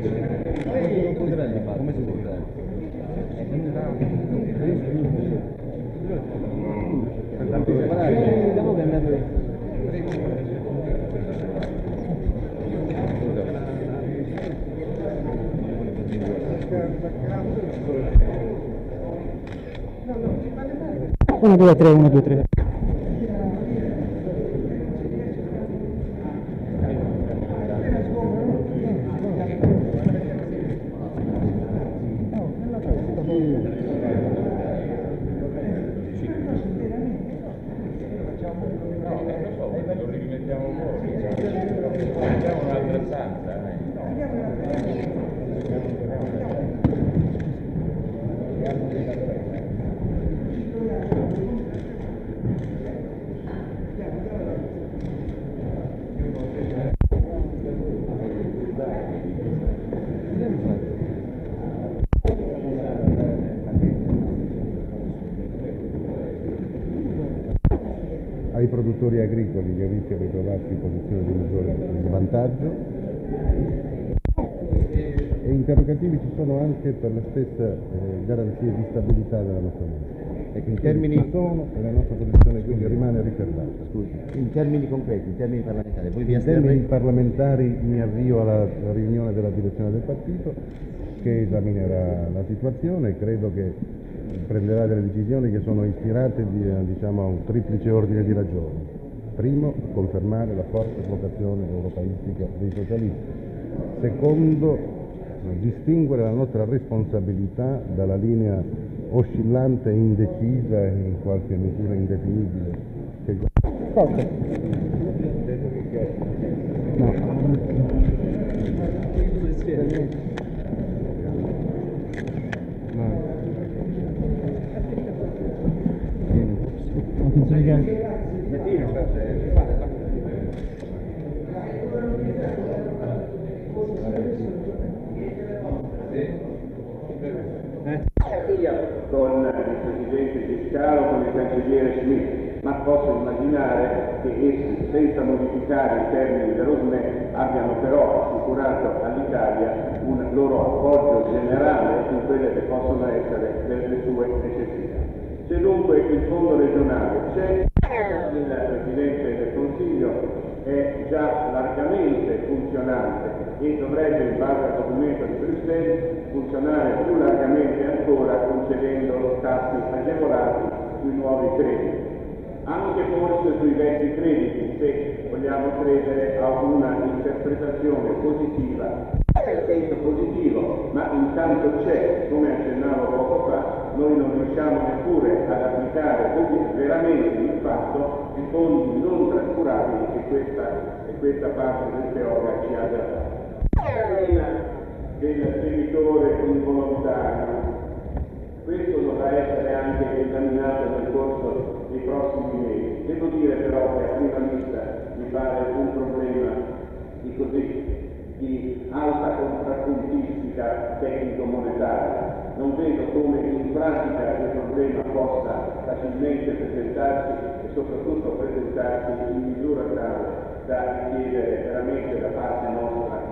Come si può dare? Vediamo che è andato. Uno, due, tre, uno, due, tre. Lo rimettiamo fuori, mettiamo un'altra stanza. Ai produttori agricoli che rischiano di trovarsi in posizione di maggiore svantaggio, e interrogativi ci sono anche per le stesse garanzie di stabilità della nostra moneta. Ecco, in termini... Ci sono e la nostra posizione quindi rimane riservata. Scusi, in termini concreti, in termini parlamentari, voi vi In termini asterrete? parlamentari mi avvio alla riunione della direzione del partito che esaminerà la situazione e credo che prenderà delle decisioni che sono ispirate diciamo, a un triplice ordine di ragioni. Primo, confermare la forte vocazione europeistica dei socialisti. Secondo, distinguere la nostra responsabilità dalla linea oscillante e indecisa e in qualche misura indefinibile. Con il Presidente Giscard, con il Cancelliere Schmidt, ma posso immaginare che essi, senza modificare i termini dello SME, abbiano però assicurato all'Italia un loro appoggio generale in quelle che possono essere le sue necessità. C'è dunque il fondo regionale, c'è il Presidente del Consiglio, è già largamente funzionante e dovrebbe, in base al documento di Bruxelles, funzionare più largamente ancora concedendo tassi agevolati sui nuovi crediti. Anche forse sui vecchi crediti, se vogliamo credere a una interpretazione positiva, in senso positivo, ma intanto c'è, come accennavo poco fa, noi non riusciamo neppure ad applicare veramente in fatto i fondi non trascurabili che questa parte del teoria ci ha già dato. Del genitore involontario. Questo dovrà essere anche esaminato nel corso dei prossimi mesi. Devo dire però che a prima vista mi pare un problema di alta contrattuntistica tecnico-monetaria. Non vedo come in pratica il problema possa facilmente presentarsi e soprattutto presentarsi in misura tale da richiedere veramente da parte nostra